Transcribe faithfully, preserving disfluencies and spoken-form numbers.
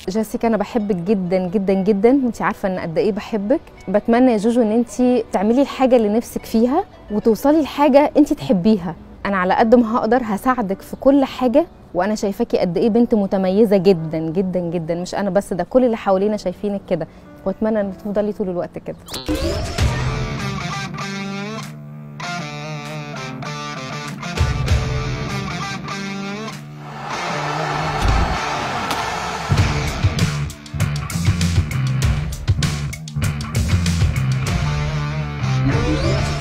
جيسيكا انا بحبك جدا جدا جدا، وانت عارفه ان قد ايه بحبك. بتمنى يا جوجو ان انت تعملي الحاجه اللي نفسك فيها وتوصلي لحاجه انت تحبيها. انا على قد ما هقدر هساعدك في كل حاجه، وانا شايفاكي قد ايه بنت متميزه جدا جدا جدا، مش انا بس، ده كل اللي حوالينا شايفينك كده، واتمنى ان تفضلي طول الوقت كده. Yeah.